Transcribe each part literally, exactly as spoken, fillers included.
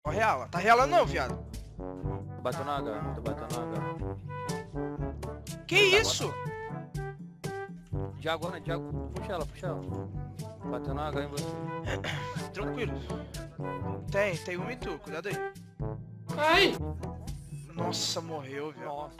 Corre ela. Tá reala não, viado. Bateu na H, tô batendo na H. Que isso? Diago, né? Diago, puxa ela, puxa ela. Bateu na H em você. Tranquilo. Tem, tem um e tu, cuidado aí. Ai! Nossa, morreu, viado. Nossa.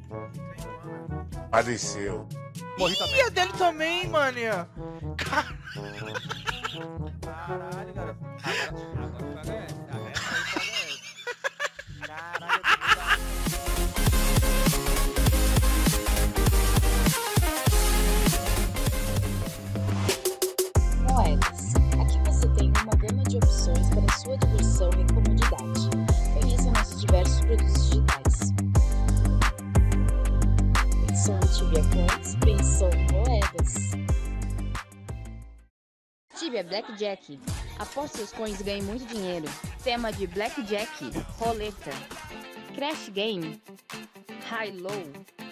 Padeceu. Morri Ih, também. a dele também, maninha. Car... Caralho, cara. Agora, agora paga essa. A reta aí paga essa. Caralho, Moedas. Aqui você tem uma gama de opções para sua diversão e comodidade. Conheça nossos diversos produtos digitais. Pensou em Tibia Coins? Pensou em moedas. Tibia Blackjack. Aposte seus coins e ganhe muito dinheiro. Tema de Blackjack, roleta, Crash Game, High Low,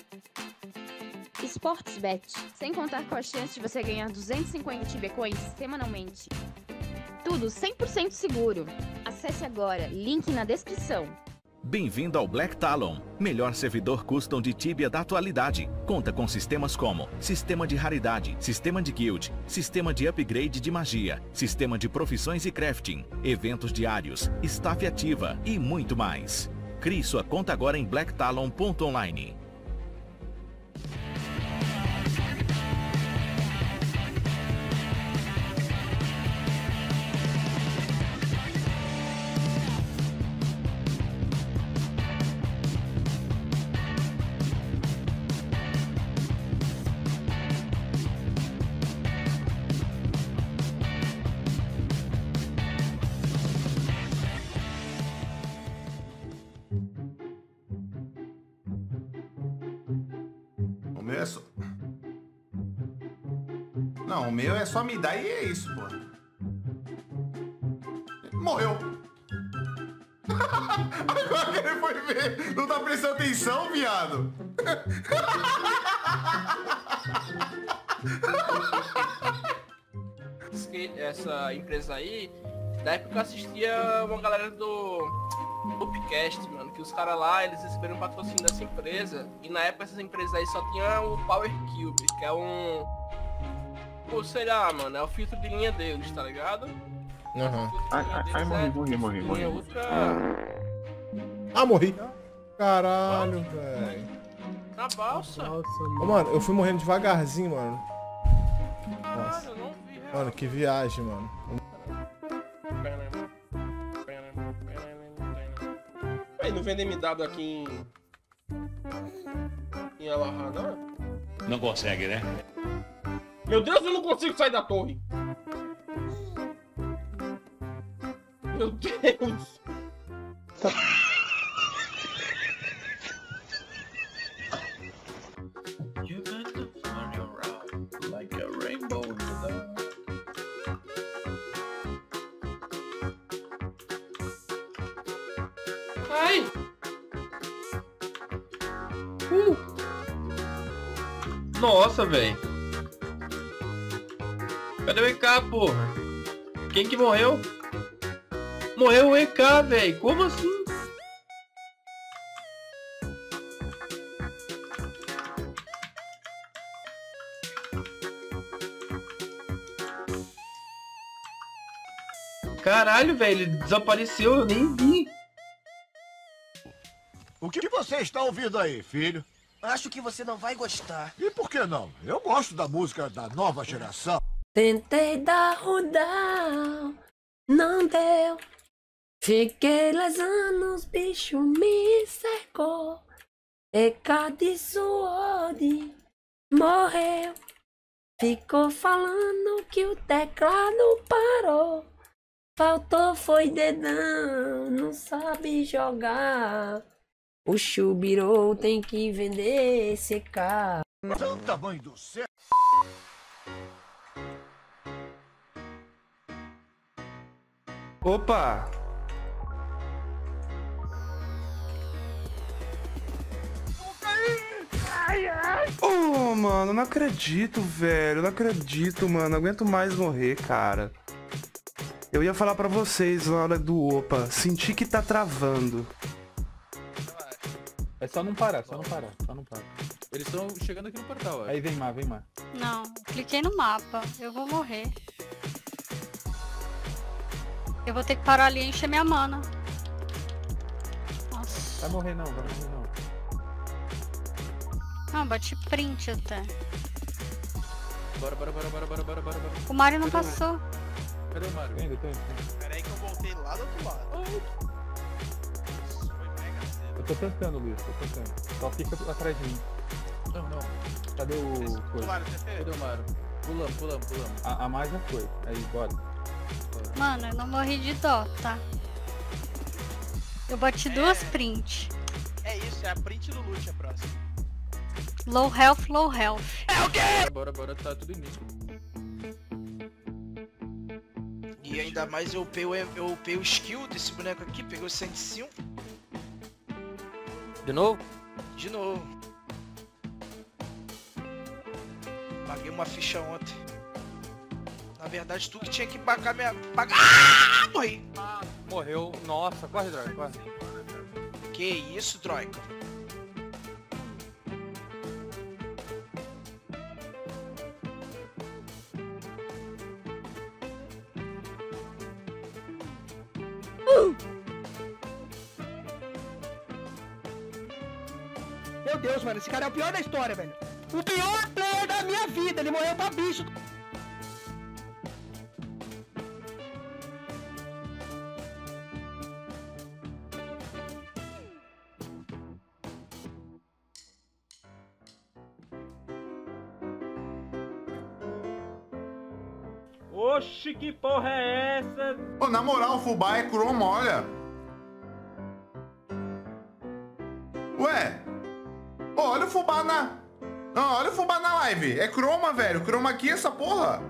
Sportsbet, sem contar com a chance de você ganhar duzentos e cinquenta Tibia Coins semanalmente. Tudo cem por cento seguro. Acesse agora, link na descrição. Bem-vindo ao Black Talon, melhor servidor custom de Tibia da atualidade. Conta com sistemas como sistema de raridade, sistema de guild, sistema de upgrade de magia, sistema de profissões e crafting, eventos diários, staff ativa e muito mais. Crie sua conta agora em black talon ponto online. O meu é só... Não, o meu é só me dar e é isso, pô. Morreu. Agora que ele foi ver. Não tá prestando atenção, viado. Essa empresa aí, da época eu assistia uma galera do Upcast, mano, que os caras lá, eles receberam um patrocínio dessa empresa, e na época essas empresas aí só tinham o Power Cube, que é um... Pô, sei lá, mano, é o filtro de linha deles, tá ligado? Aham. Ai, ai, ai, morri, morri, morri, morri. Outra... Ah, morri. Caralho, velho. Na balsa? Ô, mano, eu fui morrendo devagarzinho, mano. Caralho, eu não vi, real. Mano, que viagem, mano. Aí, não vende M W aqui em... Em Alaha, não? Não consegue, né? Meu Deus, eu não consigo sair da torre! Meu Deus! Ai! Uh! Nossa, velho! Cadê o E K, porra? Quem que morreu? Morreu o E K, velho! Como assim? Caralho, velho! Ele desapareceu, eu nem vi! O que você está ouvindo aí, filho? Acho que você não vai gostar. E por que não? Eu gosto da música da nova geração. Tentei dar o down, não deu. Fiquei lesando, bicho me cercou. E cada suode morreu. Ficou falando que o teclado parou. Faltou foi dedão, não sabe jogar. O Chubirou tem que vender esse carro. Santa mãe do céu! Opa! Oh, mano, não acredito, velho. Não acredito, mano. Não aguento mais morrer, cara. Eu ia falar pra vocês na hora do opa, senti que tá travando. É só não parar, só não parar, só não parar. Eles estão chegando aqui no portal, ó. Aí vem mar, vem mar. Não, cliquei no mapa, eu vou morrer. Eu vou ter que parar ali e encher minha mana. Nossa. Vai morrer não, vai morrer não. Ah, bati print até. Bora, bora, bora, bora, bora, bora, bora. O Mario não Cadê passou. O Cadê o Mario? Tô indo, tô indo. Pera aí que eu voltei lá do outro lado. Eu tô tentando, Luiz, tô tentando. Só fica atrás de mim. Não, não. Cadê o... Coisa? Cadê o Mario? Pulamos, pulamos, pulamos. A, a mais já foi. Aí, bora. bora. Mano, eu não morri de dó, tá? Eu bati é... duas print. É isso, é a print do loot a próxima. Low health, low health. É o quê? Bora, bora, tá tudo início. E ainda mais eu upei, o, eu upei o skill desse boneco aqui, pegou cento e cinco. De novo? De novo. Paguei uma ficha ontem. Na verdade, tu que tinha que pagar minha... Pagar... Ah, morri! Morreu. Nossa, corre, Droico, corre. Que isso, Droico? Meu Deus, mano, esse cara é o pior da história, velho. O pior player da minha vida, ele morreu pra bicho. Oxi, que porra é essa? Pô, na moral, o Fubá é Chroma, olha. Ué? Pô, olha o Fubá na... Não, olha o Fubá na live. É Chroma, velho. Chroma aqui, essa porra.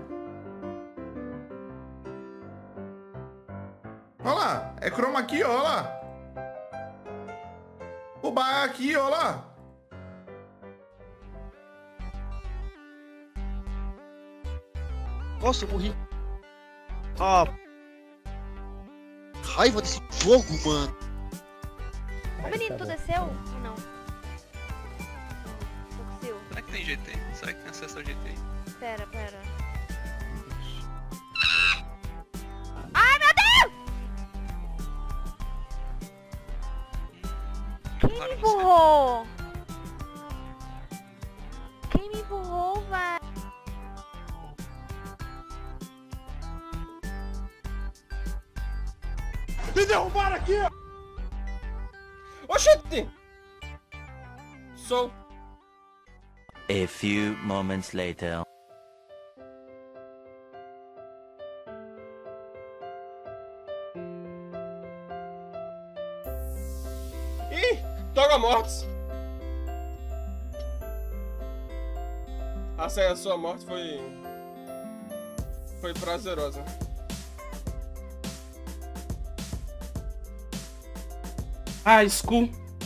Olha lá. É Chroma aqui, olha lá. Fubá aqui, olha lá. Nossa, eu morri. Ah. Raiva desse jogo, mano. Ô, menino, tu desceu ou não? Será que tem G T? Será que tem acesso ao G T? Pera, pera. Ai, meu Deus! Quem me empurrou? Quem me empurrou, velho? Me derrubaram aqui! Oxente! Sou. A few moments later. Ih! Toga mortos! A senha da sua morte foi... Foi prazerosa. Ah, skull.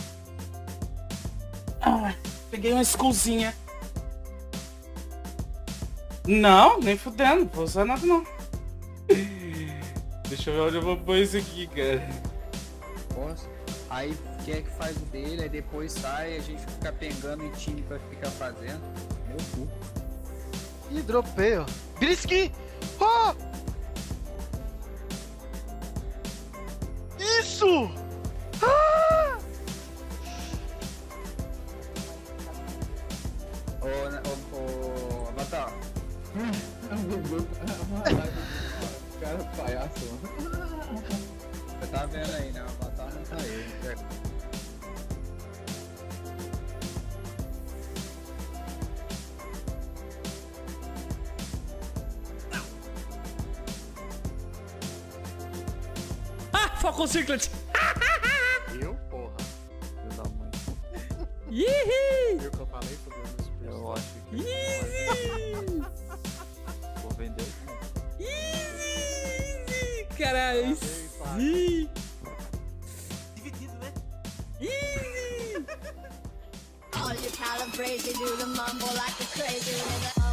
Ah, peguei uma skullzinha. Não, nem fudendo, não vou usar nada não. Deixa eu ver onde eu vou pôr isso aqui, cara. Nossa. Aí quem é que faz o dele, aí depois sai, a gente fica pegando em time pra ficar fazendo. Meu cu. Ih, dropei, ó. Brisky! Oh! Isso! Ah! Ô, ô, ô, Avatar. Cara, palhaço, mano. Você tá vendo aí, né? O Avatar não tá aí. Ah, Falcon Circlet! Eu, porra. Filho da mãe. Ih! Viu que eu falei sobre os preços? Eu acho que... Easy! Vou vender. Easy! Caralho! Easy! Dividido, né? Easy! All you calibrated, do the mumble like a crazy nigga.